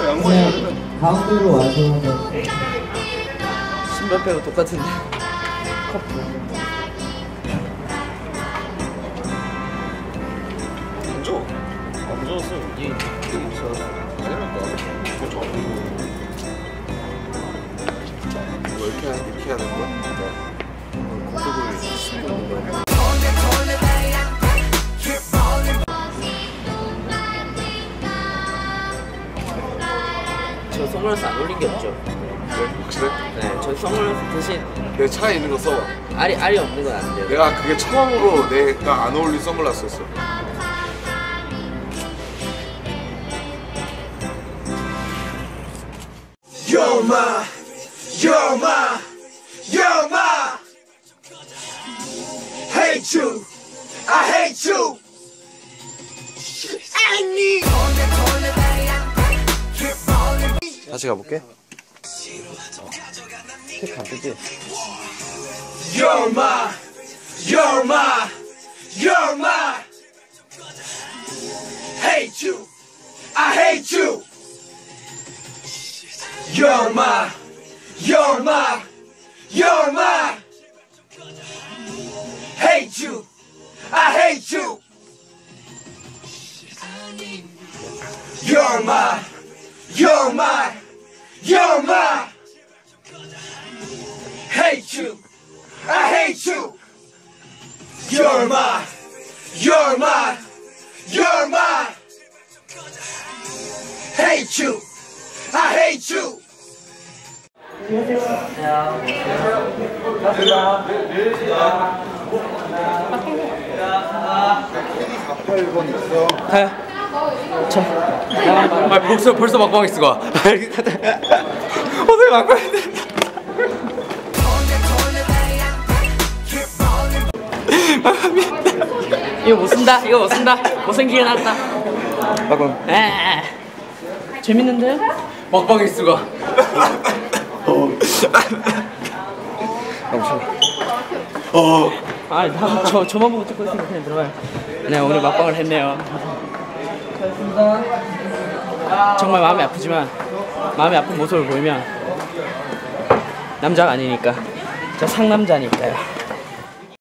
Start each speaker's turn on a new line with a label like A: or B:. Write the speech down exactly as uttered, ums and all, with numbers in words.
A: 그냥 가운데로 와서
B: 신발 빼고 똑같은데. 커플.
C: 안 줘. 안 줬어. 이 되게 있어. 당연하다. 그거 줘. 뭐 이렇게 하, 이렇게 해야 되는 거야? 네. 고속을 쓰고 있는 거야.
B: 저 선글라스 안 어울린 게 없죠?
C: 확실해?
B: 네, 저 선글라스 대신
C: 내 차에 있는 거 써봐.
B: 알이 알이 없는 건 안 돼요.
C: 내가 그게 처음으로 내가 안 어울린 선글라스였어. You're my, you're my, you're my. Hate you, I hate you. I need. 다시 가볼게.
B: 택 안 뜨지?
C: You're my, you're my, you're my. Hate you, I hate you. You're my, you're my, you're my. Hate you, I hate you. You're my, you're my, you're my. Hate you, I hate you. You're my, you're my, you're my. Hate you, I hate you.
D: 팔 번 있어.
B: 네. 저. 아 벌써 벌써 막방이 쓰고. 어떻게 막방이 돼? 이거 못 쓴다. 이거 못 쓴다. 못생기게 났다.
D: 막방.
B: 에. 재밌는데?
C: 막방이 쓰고.
D: 어.
B: 아니 저 저만 보고 찍고 있으니까 그냥 들어가요. 네 오늘 막방을 했네요. 고맙습니다. 정말 마음이 아프지만 마음이 아픈 모습을 보이면 남자가 아니니까 저 상남자니까요.